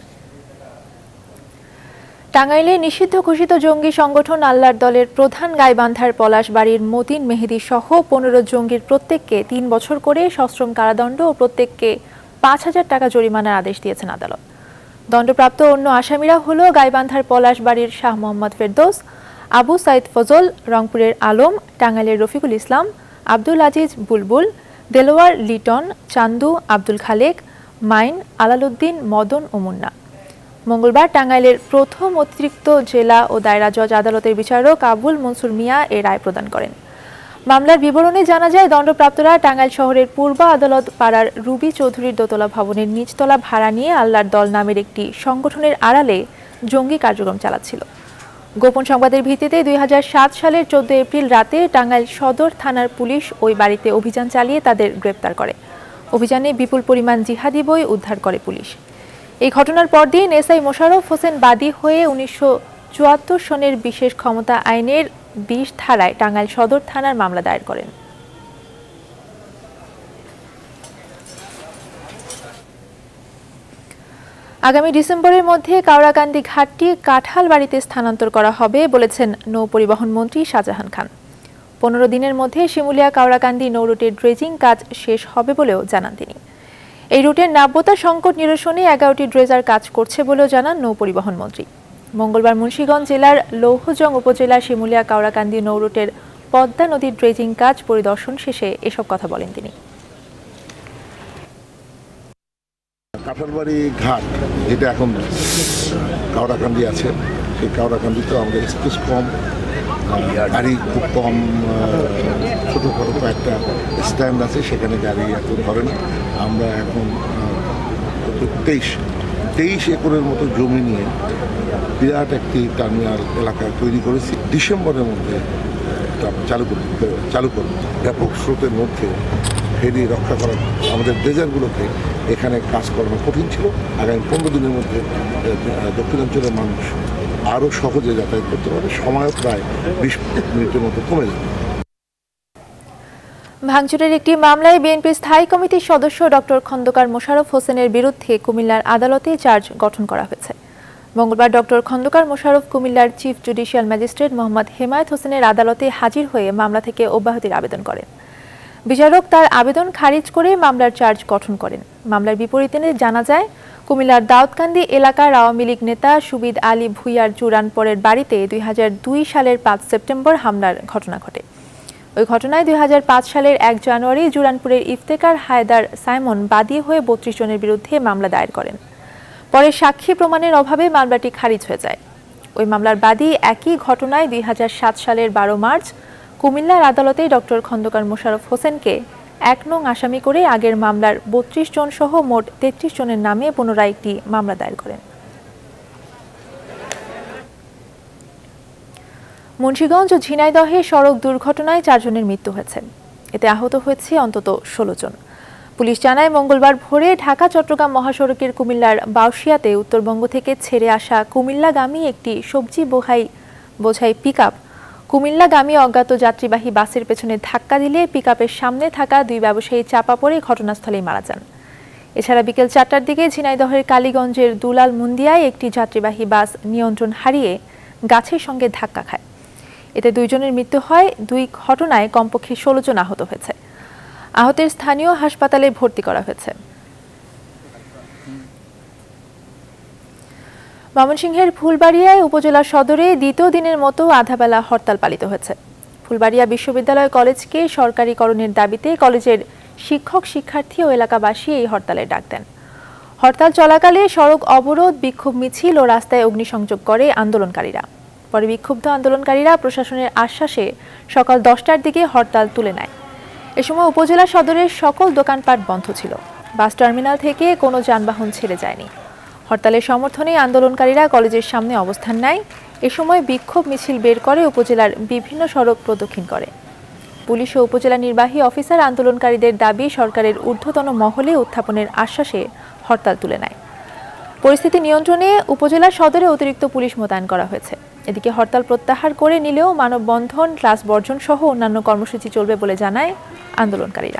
টাঙ্গাইলে নিষিদ্ধ ঘোষিত জঙ্গি সংগঠন আল্লাহর দলের প্রধান গাইবান্ধার পলাশবাড়ির মতিন মেহেদী সহ 15 জঙ্গির প্রত্যেককে 3 বছর করে সশ্রম কারাদণ্ড ও প্রত্যেককে 5,000 টাকা জরিমানার আদেশ দিয়েছেন আদালত। দণ্ডপ্রাপ্ত অন্য আসামিরা হল গাইবান্ধার পলাশবাড়ির শাহ মোহাম্মদ ফেরদৌস, আবু সাইদ ফজল, রংপুরের আলম, টাঙ্গাইলের রফিকুল ইসলাম, আব্দুল আজিজ বুলবুল, দেলোয়ার লিটন, চান্দু, আব্দুল খালেক, মাইন, আলালউদ্দিন, মদন ও মুন্না। মঙ্গলবার টাঙ্গাইলের প্রথম অতিরিক্ত জেলা ও দায়রা জজ আদালতের বিচারক আবুল মনসুর মিয়া এ রায় প্রদান করেন। মামলার বিবরণে জানা যায়, দণ্ডপ্রাপ্তরা টাঙ্গাইল শহরের পূর্ব আদালত পাড়ার রুবি চৌধুরীর দোতলা ভবনের নিচতলা ভাড়া নিয়ে আল্লাহর দল নামের একটি সংগঠনের আড়ালে জঙ্গি কার্যক্রম চালাচ্ছিল। গোপন সংবাদের ভিত্তিতে 2007 সালের 14 এপ্রিল রাতে টাঙ্গাইল সদর থানার পুলিশ ওই বাড়িতে অভিযান চালিয়ে তাদের গ্রেপ্তার করে। অভিযানে বিপুল পরিমাণ জিহাদি বই উদ্ধার করে পুলিশ। এই ঘটনার পরদিন এসআই মোশাররফ হোসেন বাদী হয়ে 1974 সনের বিশেষ ক্ষমতা আইনের 20 ধারায় টাঙ্গাইল সদর থানার মামলা দায়ের করেন। আগামী ডিসেম্বরের মধ্যে কাওড়াকান্দি ঘাটটি কাঁঠালবাড়িতে স্থানান্তর করা হবে বলেছেন নৌ পরিবহন মন্ত্রী শাহজাহান খান। 15 দিনের মধ্যে শিমুলিয়া কাওড়াকান্দি নৌ রুটের ড্রেজিং কাজ শেষ হবে বলেও জানান তিনি। এই রুটের নাব্যতা সংকট নিরসনে 11টি ড্রেজার কাজ করছে বলেও জানান নৌ পরিবহন মন্ত্রী। মঙ্গলবার মুন্সিগঞ্জ জেলার লৌহজং উপজেলার শিমুলিয়া কাওড়াকান্দি নৌ রুটের পদ্মা নদীর ড্রেজিং কাজ পরিদর্শন শেষে এসব কথা বলেন তিনি। কাঁঠালবাড়ি ঘাট যেটা এখন কাওড়াকান্দি আছে, সেই কাওড়াকান্দিতে আমাদের স্পেস কম, গাড়ি খুব কম, ছোটোখাটো একটা স্ট্যান্ড আছে, সেখানে গাড়ি এত ধরে না। আমরা এখন 23 একরের মতো জমি নিয়ে বিরাট একটি টার্মিনাল এলাকা তৈরি করেছি। ডিসেম্বরের মধ্যে এটা চালু করব। ব্যাপক স্রোতের মধ্যে ফেরি রক্ষা করা আমাদের ড্রেজারগুলোকে এখানে কাজ করানো কঠিন ছিল। আগামী 15 দিনের মধ্যে দক্ষিণাঞ্চলের মানুষ আরও সহজে যাতায়াত করতে পারবে। সময়ও প্রায় 20 মিনিটের মতো কমে যাবে। ভাঙচুরের একটি মামলায় বিএনপির স্থায়ী কমিটির সদস্য ডক্টর খন্দকার মোশাররফ হোসেনের বিরুদ্ধে কুমিল্লার আদালতে চার্জ গঠন করা হয়েছে। মঙ্গলবার ডক্টর খন্দকার মোশাররফ কুমিল্লার chief judicial magistrate Mohammad Hemayet হোসেনের আদালতে হাজির হয়ে মামলা থেকে অব্যাহতির আবেদন করেন। বিচারক তার আবেদন খারিজ করে মামলার চার্জ গঠন করেন। মামলার বিপরীতে জানা যায়, কুমিল্লার দাউদকান্দি এলাকার আওয়ামী লীগ নেতা সুবিদ আলী ভুইয়ার চূড়ানপরের বাড়িতে 2002 সালের 5 সেপ্টেম্বর হামলার ঘটনা ঘটে। ওই ঘটনায় 2005 সালের 1 জানুয়ারি জুরানপুরের ইফতেকার হায়দার সাইমন বাদী হয়ে 32 জনের বিরুদ্ধে মামলা দায়ের করেন। পরে সাক্ষী প্রমাণের অভাবে মামলাটি খারিজ হয়ে যায়। ওই মামলার বাদী একই ঘটনায় 2007 সালের 12 মার্চ কুমিল্লার আদালতে ডক্টর খন্দকার মোশাররফ হোসেনকে 1 নং আসামি করে আগের মামলার 32 জন সহ মোট 33 জনের নামে পুনরায় একটি মামলা দায়ের করেন। মুন্সিগঞ্জ ও ঝিনাইদহে সড়ক দুর্ঘটনায় 4 জনের মৃত্যু হয়েছে। এতে আহত হয়েছে অন্তত 16 জন। পুলিশ জানায়, মঙ্গলবার ভোরে ঢাকা চট্টগ্রাম মহাসড়কের কুমিল্লার বাউশিয়াতে উত্তরবঙ্গ থেকে ছেড়ে আসা কুমিল্লাগামী একটি সবজি বোঝাই পিকআপ কুমিল্লাগামী অজ্ঞাত যাত্রীবাহী বাসের পেছনে ধাক্কা দিলে পিকআপের সামনে থাকা 2 ব্যবসায়ী চাপা পড়ে ঘটনাস্থলেই মারা যান। এছাড়া বিকেল 4টার দিকে ঝিনাইদহের কালীগঞ্জের দুলাল মুন্দিয়ায় একটি যাত্রীবাহী বাস নিয়ন্ত্রণ হারিয়ে গাছের সঙ্গে ধাক্কা খায়। এতে 2 জনের মৃত্যু হয়। 2 ঘটনায় কমপক্ষে 16 জন আহত হয়েছে। আহতের স্থানীয় হাসপাতালে ভর্তি করা হয়েছে। ময়মনসিংহের ফুলবাড়িয়ায় উপজেলা সদরে দ্বিতীয় দিনের মতো আধাবেলা হরতাল পালিত হয়েছে। ফুলবাড়িয়া বিশ্ববিদ্যালয় কলেজকে সরকারিকরণের দাবিতে কলেজের শিক্ষক শিক্ষার্থী ও এলাকাবাসী এই হরতালের ডাক দেন। হরতাল চলাকালে সড়ক অবরোধ, বিক্ষোভ মিছিল ও রাস্তায় অগ্নিসংযোগ করে আন্দোলনকারীরা। পরে বিক্ষুব্ধ আন্দোলনকারীরা প্রশাসনের আশ্বাসে সকাল 10টার দিকে হরতাল তুলে নেয়। এ সময় উপজেলা সদরের সকল দোকানপাট বন্ধ ছিল। বাস টার্মিনাল থেকে কোনো যানবাহন ছেড়ে যায়নি। হরতালের সমর্থনে আন্দোলনকারীরা কলেজের সামনে অবস্থান নেয়। এ সময় বিক্ষোভ মিছিল বের করে উপজেলার বিভিন্ন সড়ক প্রদক্ষিণ করে। পুলিশ ও উপজেলা নির্বাহী অফিসার আন্দোলনকারীদের দাবি সরকারের ঊর্ধ্বতন মহলে উত্থাপনের আশ্বাসে হরতাল তুলে নেয়। পরিস্থিতি নিয়ন্ত্রণে উপজেলা সদরে অতিরিক্ত পুলিশ মোতায়েন করা হয়েছে। এদিকে হরতাল প্রত্যাহার করে নিলেও মানববন্ধন, ক্লাস বর্জন সহ অন্যান্য কর্মসূচি চলবে বলে জানায় আন্দোলনকারীরা।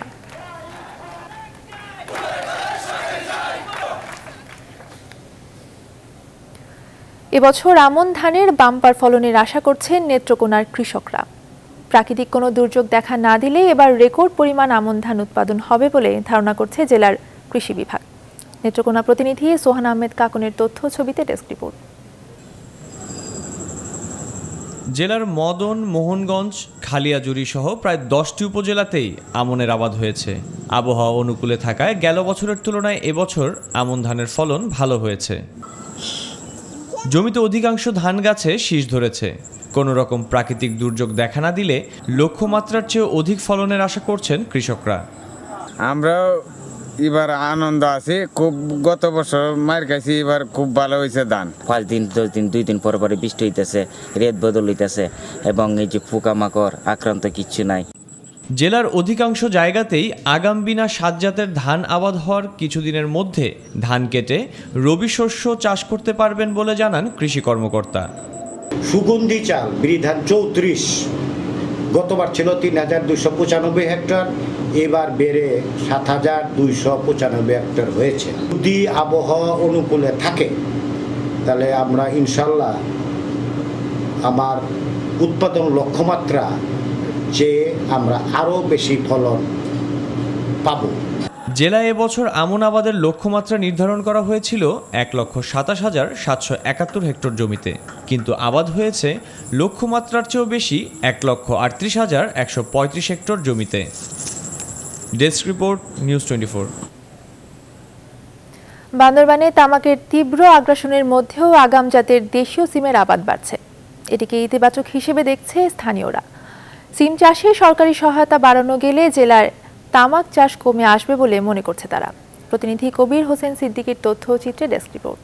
এবছর আমন ধানের বাম্পার ফলনের আশা করছেন নেত্রকোনার কৃষকরা। প্রাকৃতিক কোনো দুর্যোগ দেখা না দিলে এবার রেকর্ড পরিমাণ আমন ধান উৎপাদন হবে বলে ধারণা করছে জেলার কৃষি বিভাগ। নেত্রকোনা প্রতিনিধি সোহান আহমেদ কাকুনের তথ্য, ছবিতে ডেস্ক রিপোর্ট। জেলার মদন, মোহনগঞ্জ, খালিয়াজুড়ি সহ প্রায় 10টি উপজেলাতেই আমনের আবাদ হয়েছে। আবহাওয়া অনুকূলে থাকায় গেল বছরের তুলনায় এবছর আমন ধানের ফলন ভালো হয়েছে। জমিতে অধিকাংশ ধান গাছে শীষ ধরেছে। কোনো রকম প্রাকৃতিক দুর্যোগ দেখা না দিলে লক্ষ্যমাত্রার চেয়ে অধিক ফলনের আশা করছেন কৃষকরা। আমরা এবার আনন্দ আছে খুব, গত বছর মার কাছে এবার খুব ভালো হয়েছে ধান। 5 দিন 10 দিন 2 দিন পরে বৃষ্টি হইতেছে, রেত বদল হইতেছে এবং এই যে পোকামাকড় আক্রান্ত কিচ্ছু নাই। জেলার অধিকাংশ জায়গাতেই আগাম বিনা সাতজাতের ধান আবাদ হওয়ার কিছুদিনের মধ্যে ধান কেটে রবি শস্য চাষ করতে পারবেন বলে জানান কৃষি কর্মকর্তা। সুগন্ধি চাল বিধান 34, গতবার ছিল 3295 হেক্টর, এবার বেড়ে 7295 হেক্টর হয়েছে। যদি আবহাওয়া অনুকূলে থাকে তাহলে আমরা ইনশাল্লাহ আমার উৎপাদন লক্ষ্যমাত্রা যে আমরা আরও বেশি ফলন পাব। জেলায় এবছর আমন আবাদের লক্ষ্যমাত্রা নির্ধারণ করা হয়েছিল 1,27,771 হেক্টর জমিতে, কিন্তু আবাদ হয়েছে লক্ষ্যমাত্রার চেয়েও বেশি 1,38,135 হেক্টর জমিতে। Desk report, news 24। বান্দরবানে তামাকের তীব্র আগ্রাসনের মধ্যেও আগাম জাতের দেশীয় সিমের আবাদ বাড়ছে। এটিকে ইতিবাচক হিসেবে দেখছে স্থানীয়রা। সিম চাষে সরকারি সহায়তা বাড়ানো গেলে জেলার তামাক চাষ কমে আসবে বলে মনে করছে তারা। প্রতিনিধি কবির হোসেন সিদ্দিকীর তথ্যচিত্রে ডেস্ক রিপোর্ট।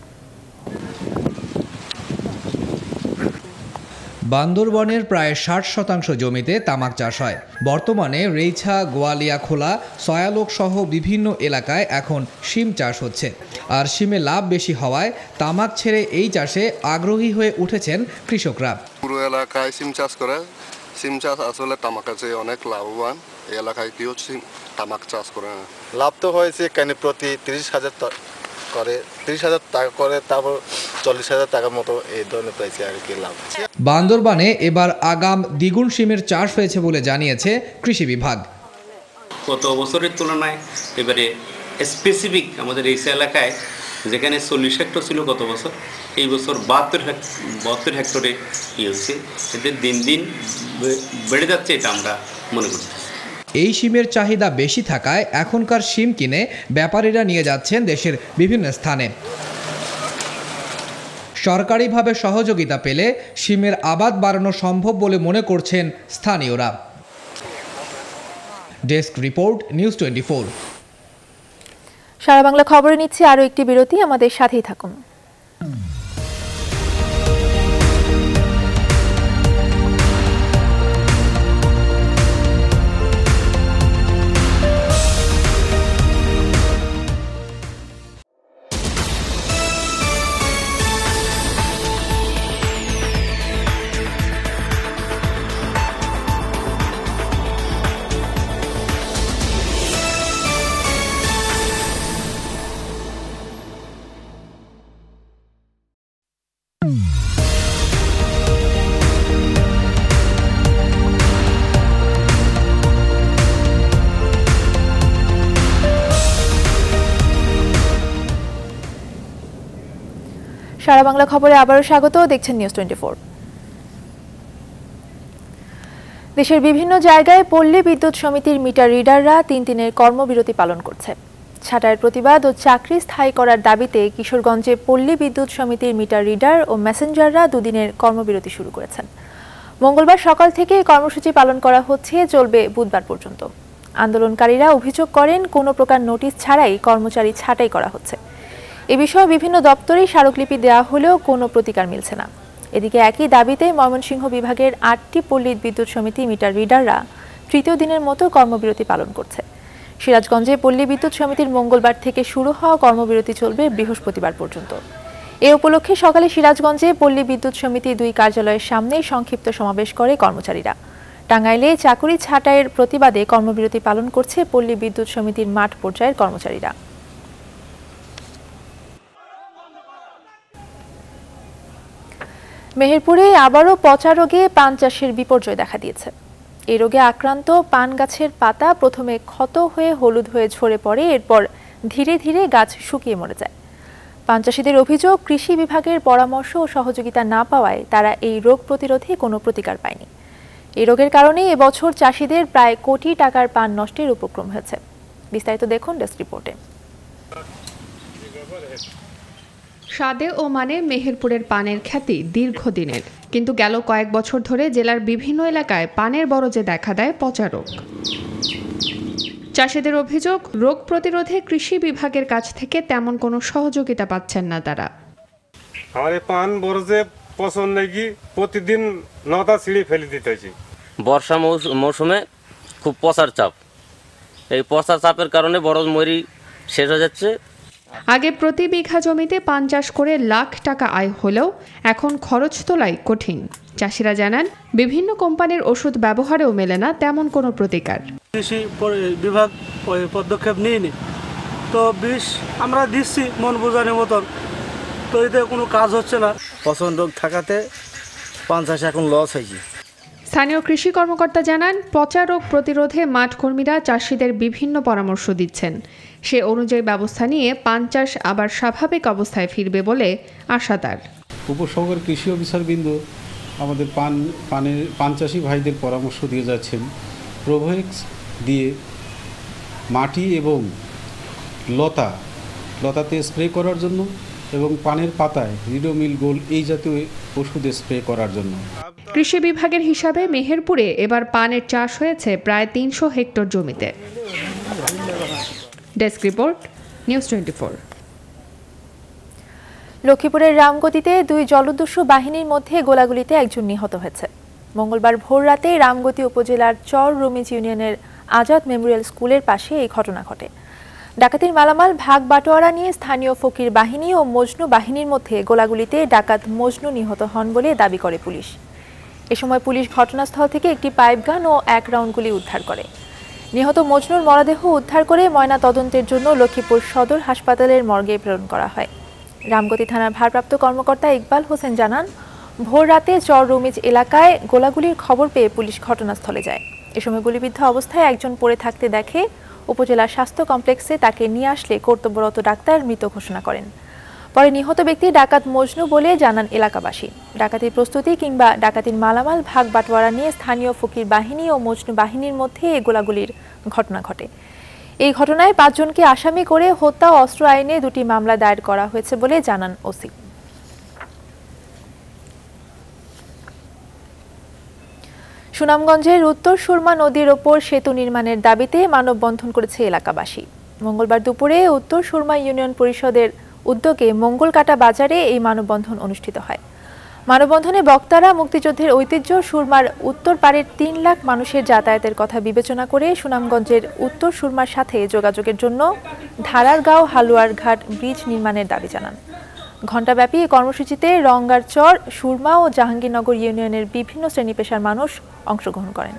বান্দরবনের প্রায় ৬০% জমিতে তামাক চাষ হয়। বর্তমানে রেইছা, গোয়ালিয়াখোলা, সয়ালোক সহ বিভিন্ন এলাকায় এখন শিম চাষ হচ্ছে। আর শিমে লাভ বেশি হওয়ায় তামাক ছেড়ে এই চাষে আগ্রহী হয়ে উঠেছেন কৃষকরা। পুরো এলাকায় সিম চাষ করে। সিম চাষ আসলে তামাকের চেয়ে অনেক লাভবান। এই এলাকায় কেউ তামাক চাষ করে না। লাভ তো হয়েছে কেন প্রতি 30,000 করে 30,000 টাকা করে, তারপর 40,000 টাকার মতো এই ধরনের পাইছে আর কি লাভ। বান্দরবানে এবার আগাম দ্বিগুণ শিমের চাষ হয়েছে বলে জানিয়েছে কৃষি বিভাগ। গত বছরের তুলনায় এবারে স্পেসিফিক আমাদের এই এলাকায় যেখানে 40 হেক্টর ছিল গত বছর, এই বছর 72 হেক্টরে হয়েছে। এতে দিন দিন বেড়ে যাচ্ছে, এটা আমরা মনে করছি। এই শিমের চাহিদা বেশি থাকায় এখনকার শিম কিনে ব্যাপারীরা নিয়ে যাচ্ছেন দেশের বিভিন্ন স্থানে। সরকারিভাবে সহযোগিতা পেলে শিমের আবাদ বাড়ানো সম্ভব বলে মনে করছেন স্থানীয়রা। Desk report, news 24। সারা বাংলা খবরে নিচ্ছে আরও একটি বিরতি, আমাদের সাথেই থাকুন। সারা বাংলা খবরে আবারও স্বাগত। দেখছেন নিউজ 24। দেশের বিভিন্ন জায়গায় পল্লী বিদ্যুৎ সমিতির মিটার রিডাররা 3 দিনের কর্মবিরতি পালন করছে। ছাঁটাইয়ের প্রতিবাদ ও চাকরি স্থায়ী করার দাবিতে কিশোরগঞ্জে পল্লী বিদ্যুৎ সমিতির মিটার রিডার ও মেসেঞ্জাররা 2 দিনের কর্মবিরতি শুরু করেছেন। মঙ্গলবার সকাল থেকে কর্মসূচি পালন করা হচ্ছে, চলবে বুধবার পর্যন্ত। আন্দোলনকারীরা অভিযোগ করেন কোনো প্রকার নোটিশ ছাড়াই কর্মচারী ছাঁটাই করা হচ্ছে। এ বিষয়ে বিভিন্ন দপ্তরে স্মারকলিপি দেওয়া হলেও কোনো প্রতিকার মিলছে না। এদিকে একই দাবিতে ময়মনসিংহ বিভাগের 8টি পল্লী বিদ্যুৎ সমিতি মিটার রিডাররা 3য় দিনের মতো কর্মবিরতি পালন করছে। সিরাজগঞ্জে পল্লী বিদ্যুৎ সমিতির মঙ্গলবার থেকে শুরু হওয়া কর্মবিরতি চলবে বৃহস্পতিবার পর্যন্ত। এ উপলক্ষে সকালে সিরাজগঞ্জে পল্লী বিদ্যুৎ সমিতি 2 কার্যালয়ের সামনে সংক্ষিপ্ত সমাবেশ করে কর্মচারীরা। টাঙ্গাইলে চাকুরি ছাঁটাইয়ের প্রতিবাদে কর্মবিরতি পালন করছে পল্লী বিদ্যুৎ সমিতির মাঠ পর্যায়ের কর্মচারীরা। মেহেরপুরে আবারও পচা রোগে পান চাষের বিপর্যয় দেখা দিয়েছে। এই রোগে আক্রান্ত পান গাছের পাতা প্রথমে ক্ষত হয়ে হলুদ হয়ে ঝরে পড়ে, এরপর ধীরে ধীরে গাছ শুকিয়ে মরে যায়। পান চাষিদের অভিযোগ, কৃষি বিভাগের পরামর্শ ও সহযোগিতা না পাওয়ায় তারা এই রোগ প্রতিরোধে কোনো প্রতিকার পায়নি। এই রোগের কারণে এবছর চাষিদের প্রায় কোটি টাকার পান নষ্টের উপক্রম হয়েছে। বিস্তারিত দেখুন ডেস্ক রিপোর্টে। স্বাদে ও মানে মেহেরপুরের পানের খ্যাতি দীর্ঘদিনের, কিন্তু গেল কয়েক বছর ধরে জেলার বিভিন্ন এলাকায় পানের বরজে দেখা দেয় পচা রোগ। চাষিদের অভিযোগ, রোগ প্রতিরোধে কৃষি বিভাগের কাছ থেকে তেমন কোনো সহযোগিতা পাচ্ছেন না তারা। আমার পান বরজে পচন লেগে প্রতিদিন 9টা সিঁড়ি ফেলে দিতে হয়েছে। বর্ষা মৌসুমে খুব পচার চাপ, এই পচার চাপের কারণে বরজ মরি শেষ হয়ে যাচ্ছে। আগে প্রতি বিঘা জমিতে পান চাষ করে লাখ টাকা আয় হলেও এখন খরচ তোলাই কঠিন। চাষিরা জানান, বিভিন্ন কোম্পানির ওষুধ ব্যবহারেও মেলে না তেমন কোনো প্রতিকার। কৃষি বিভাগ পদক্ষেপ নিয়নি, তো বিষ আমরা দিচ্ছি মন বোঝানোর মতন, তো এতে কোনো কাজ হচ্ছে না। পচন রোগ থাকাতে পান চাষে এখন লস হয়েছে। স্থানীয় কৃষি কর্মকর্তা জানান, পচা রোগ প্রতিরোধে মাঠ কর্মীরা চাষিদের বিভিন্ন পরামর্শ দিচ্ছেন। সে অনুযায়ী ব্যবস্থা নিয়ে পান চাষ আবার স্বাভাবিক অবস্থায় ফিরবে বলে আশা তার। উপসহকারী কৃষি অফিসারবৃন্দ আমাদের পান চাষি ভাইদের পরামর্শ দিয়ে যাচ্ছেন প্রোভোএক্স দিয়ে মাটি এবং লতা লতাতে স্প্রে করার জন্য এবং পানের পাতায় রিডোমিল গোল্ড এই জাতীয় ওষুধ স্প্রে করার জন্য। কৃষি বিভাগের হিসাবে মেহেরপুরে এবার পানের চাষ হয়েছে প্রায় ৩০০ হেক্টর জমিতে। Desk report, news 24। লক্ষ্মীপুরের রামগতিতে 2 জলদস্যু বাহিনীর মধ্যে গোলাগুলিতে একজন নিহত হয়েছে। মঙ্গলবার ভোররাতে রামগতি উপজেলার চর রুমিজ ইউনিয়নের আজাদ মেমোরিয়াল স্কুলের পাশে এই ঘটনা ঘটে। ডাকাতির মালামাল ভাগ বাটোয়ারা নিয়ে স্থানীয় ফকির বাহিনী ও মজনু বাহিনীর মধ্যে গোলাগুলিতে ডাকাত মজনু নিহত হন বলে দাবি করে পুলিশ। এ সময় পুলিশ ঘটনাস্থল থেকে একটি পাইপগান ও 1 রাউন্ড গুলি উদ্ধার করে। নিহত মজনুর মরদেহ উদ্ধার করে ময়না তদন্তের জন্য লক্ষ্মীপুর সদর হাসপাতালের মর্গে প্রেরণ করা হয়। রামগতি থানার ভারপ্রাপ্ত কর্মকর্তা ইকবাল হোসেন জানান, ভোর রাতে চর রুমিজ এলাকায় গোলাগুলির খবর পেয়ে পুলিশ ঘটনাস্থলে যায়। এ সময় গুলিবিদ্ধ অবস্থায় একজন পড়ে থাকতে দেখে উপজেলা স্বাস্থ্য কমপ্লেক্সে তাকে নিয়ে আসলে কর্তব্যরত ডাক্তার মৃত ঘোষণা করেন। পরে নিহত ব্যক্তি ডাকাত মজনু বলে জানান এলাকাবাসী। ডাকাতির প্রস্তুতি কিংবা ডাকাতির মালামাল ভাগ বাটোয়ারা নিয়ে স্থানীয় ফকির বাহিনী ও মজনু বাহিনীর মধ্যে এই গোলাগুলির ঘটনা ঘটে। এই ঘটনায় 5 জনকে আসামি করে হত্যা ও অস্ত্র আইনে 2টি মামলা দায়ের করা হয়েছে বলে জানান ওসি। সুনামগঞ্জের উত্তর সুরমা নদীর ওপর সেতু নির্মাণের দাবিতে মানববন্ধন করেছে এলাকাবাসী। মঙ্গলবার দুপুরে উত্তর সুরমা ইউনিয়ন পরিষদের উদ্যোগে মঙ্গলকাটা বাজারে এই মানববন্ধন অনুষ্ঠিত হয়। মানববন্ধনে বক্তারা মুক্তিযুদ্ধের ঐতিহ্য সুরমার উত্তর পাড়ের 3 লাখ মানুষের যাতায়াতের কথা বিবেচনা করে সুনামগঞ্জের উত্তর সুরমার সাথে যোগাযোগের জন্য ধারারগাঁও হালুয়ার ঘাট ব্রিজ নির্মাণের দাবি জানান। ঘণ্টাব্যাপী এই কর্মসূচিতে রঙ্গারচর, সুরমা ও জাহাঙ্গীরনগর ইউনিয়নের বিভিন্ন শ্রেণী পেশার মানুষ অংশগ্রহণ করেন।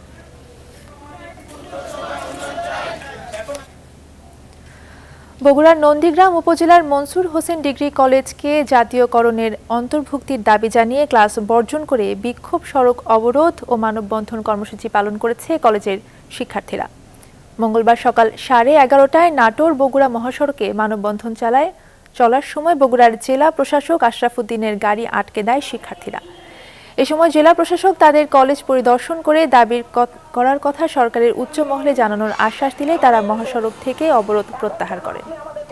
বগুড়ার নন্দীগ্রাম উপজেলার মনসুর হোসেন ডিগ্রি কলেজকে জাতীয়করণের অন্তর্ভুক্তির দাবি জানিয়ে ক্লাস বর্জন করে বিক্ষোভ, সড়ক অবরোধ ও মানববন্ধন কর্মসূচি পালন করেছে কলেজের শিক্ষার্থীরা। মঙ্গলবার সকাল 11:30টায় নাটোর বগুড়া মহাসড়কে মানববন্ধন চলার সময় বগুড়ার জেলা প্রশাসক আশরাফুদ্দিনের গাড়ি আটকে দেয় শিক্ষার্থীরা। এ সময় জেলা প্রশাসক তাদের কলেজ পরিদর্শন করে দাবির করার কথা সরকারের উচ্চ মহলে জানানোর আশ্বাস দিলে তারা মহাসড়ক থেকে অবরোধ প্রত্যাহার করেন।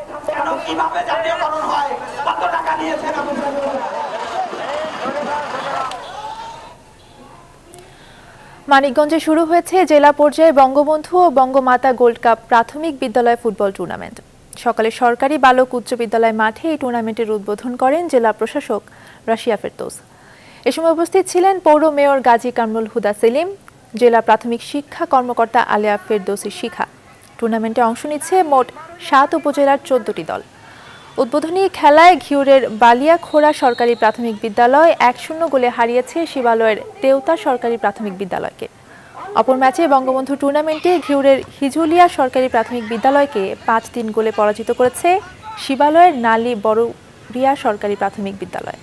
মানিকগঞ্জে শুরু হয়েছে জেলা পর্যায়ে বঙ্গবন্ধু ও বঙ্গমাতা গোল্ড কাপ প্রাথমিক বিদ্যালয় ফুটবল টুর্নামেন্ট। সকালে সরকারি বালক উচ্চ বিদ্যালয় মাঠে এই টুর্নামেন্টের উদ্বোধন করেন জেলা প্রশাসক রাশিয়া ফেরদৌস। এ সময় উপস্থিত ছিলেন পৌর মেয়র গাজী কামরুল হুদা সেলিম, জেলা প্রাথমিক শিক্ষা কর্মকর্তা আলিয়া ফেরদৌসী শিখা। টুর্নামেন্টে অংশ নিচ্ছে মোট 7 উপজেলার 14টি দল। উদ্বোধনী খেলায় ঘিউরের বালিয়াখোড়া সরকারি প্রাথমিক বিদ্যালয় 1-0 গোলে হারিয়েছে শিবালয়ের তেওতা সরকারি প্রাথমিক বিদ্যালয়কে। অপর ম্যাচে বঙ্গবন্ধু টুর্নামেন্টে ঘিউরের হিজুলিয়া সরকারি প্রাথমিক বিদ্যালয়কে 5-3 গোলে পরাজিত করেছে শিবালয়ের নালী বড়রিয়া সরকারি প্রাথমিক বিদ্যালয়।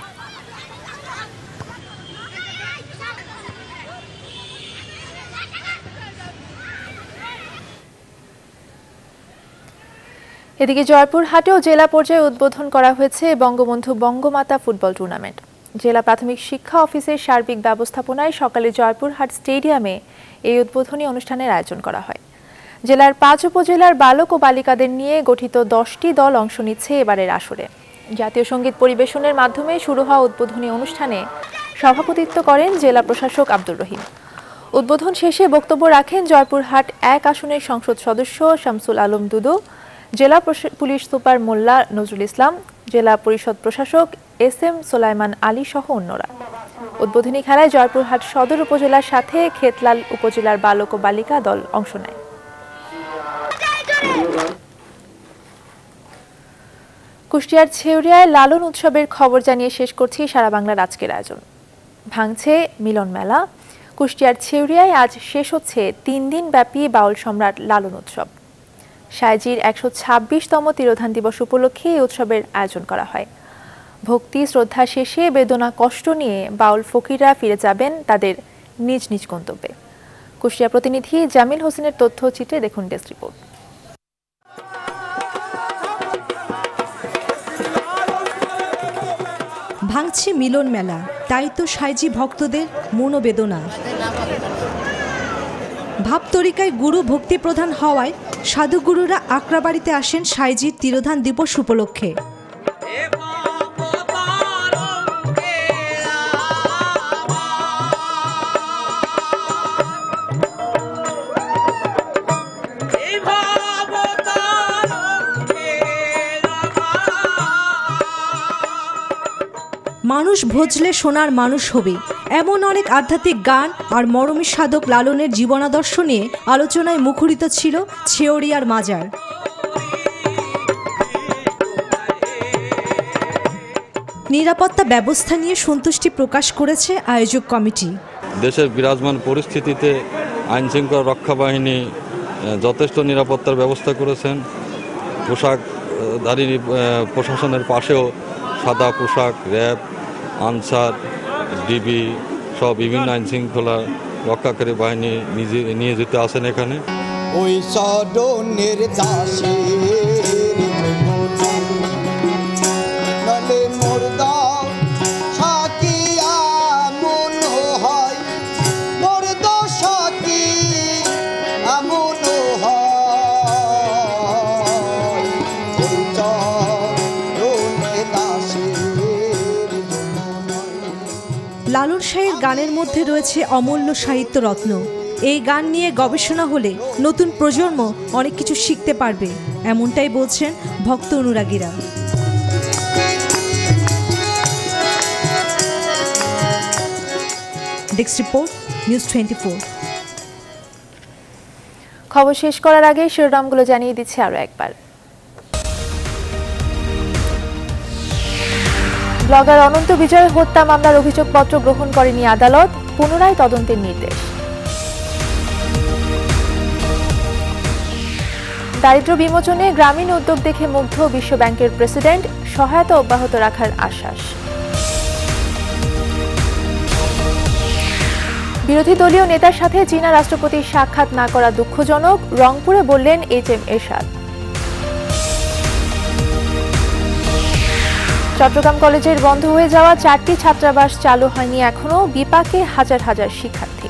এদিকে জয়পুরহাটেও জেলা পর্যায়ে উদ্বোধন করা হয়েছে বঙ্গবন্ধু বঙ্গমাতা ফুটবল টুর্নামেন্ট। জেলা প্রাথমিক শিক্ষা অফিসের সার্বিক ব্যবস্থাপনায় সকালে জয়পুরহাট স্টেডিয়ামে এই উদ্বোধনী অনুষ্ঠানের আয়োজন করা হয়। জেলার 5 উপজেলার বালক ও বালিকাদের নিয়ে গঠিত 10টি দল অংশ নিচ্ছে এবারের আসরে। জাতীয় সঙ্গীত পরিবেশনের মাধ্যমে শুরু হওয়া উদ্বোধনী অনুষ্ঠানে সভাপতিত্ব করেন জেলা প্রশাসক আব্দুর রহিম। উদ্বোধন শেষে বক্তব্য রাখেন জয়পুরহাট 1 আসনের সংসদ সদস্য শামসুল আলম দুদু, জেলা পুলিশ সুপার মোল্লা নজরুল ইসলাম, জেলা পরিষদ প্রশাসক SM সোলাইমান আলী সহ অন্যরা। উদ্বোধনী খেলায় জয়পুরহাট সদর উপজেলার সাথে খেতলাল উপজেলার বালক ও বালিকা দল অংশ নেয়। কুষ্টিয়ার ছেউরিয়ায় লালন উৎসবের খবর জানিয়ে শেষ করছি সারা বাংলার আজকের আয়োজন। ভাঙছে মিলন মেলা। কুষ্টিয়ার ছেউরিয়ায় আজ শেষ হচ্ছে 3 দিন ব্যাপী বাউল সম্রাট লালন উৎসব। সাইজির 126তম তিরোধান দিবস উপলক্ষে এই উৎসবের আয়োজন করা হয়। ভক্তি শ্রদ্ধা শেষে বেদনা কষ্ট নিয়ে বাউল ফকিররা ফিরে যাবেন তাদের নিজ নিজ গন্তব্যে। কুষ্টিয়া প্রতিনিধি জামিল হোসেনের তথ্যচিত্রে দেখুন ডেস্ক রিপোর্ট। ভাঙছে মিলন মেলা, তাই তো সাইজি ভক্তদের মনোবেদনা। ভাব তরিকায় গুরু ভক্তি প্রধান হওয়ায় সাধুগুরুরা আকরাবাড়িতে আসেন সাইজির তিরোধান দিবস উপলক্ষে। মানুষ ভজলে সোনার মানুষ হবে, এমন অনেক আধ্যাত্মিক গান আর মরমী সাধক লালনের জীবনাদর্শ নিয়ে আলোচনায় মুখরিত ছিল ছেওড়িয়ার মাজার। নিরাপত্তা ব্যবস্থা নিয়ে সন্তুষ্টি প্রকাশ করেছে আয়োজক কমিটি। দেশের বিরাজমান পরিস্থিতিতে আইনশৃঙ্খলা রক্ষা বাহিনী যথেষ্ট নিরাপত্তার ব্যবস্থা করেছেন। পোশাকধারী প্রশাসনের পাশেও সাদা পোশাক, র্যাব, আনসার, ডিবি সহ বিভিন্ন আইনশৃঙ্খলা রক্ষাকারী বাহিনী নিয়োজিত আছেন এখানে। ওই সদনের দাসী লালন শাহের গানের মধ্যে রয়েছে অমূল্য সাহিত্য রত্ন। এই গান নিয়ে গবেষণা হলে নতুন প্রজন্ম অনেক কিছু শিখতে পারবে, এমনটাই বলছেন ভক্ত অনুরাগীরা। Desk report, news 24। খবর শেষ করার আগে শিরোনামগুলো জানিয়ে দিচ্ছি আরো একবার। ব্লগার অনন্ত বিজয় হত্যা মামলার অভিযোগপত্র গ্রহণ করেনি আদালত, পুনরায় তদন্তের নির্দেশ। দারিদ্র্য বিমোচনে গ্রামীণ উদ্যোগ দেখে মুগ্ধ বিশ্ব ব্যাংকের প্রেসিডেন্ট, সহায়তা অব্যাহত রাখার আশ্বাস। বিরোধী দলীয় নেতার সাথে চীনা রাষ্ট্রপতির সাক্ষাৎ না করা দুঃখজনক, রংপুরে বললেন HM এরশাদ। চট্টগ্রাম কলেজের বন্ধ হয়ে যাওয়া 4টি ছাত্রাবাস চালু হয়নি এখনো, বিপাকে হাজার হাজার শিক্ষার্থী।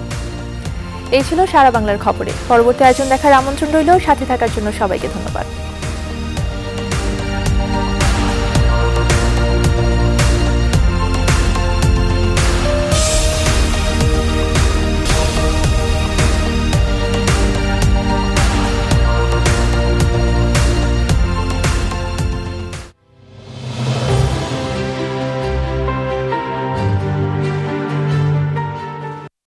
এই ছিল সারা বাংলার খবরে। পরবর্তী আয়োজন দেখার আমন্ত্রণ রইল। সাথে থাকার জন্য সবাইকে ধন্যবাদ।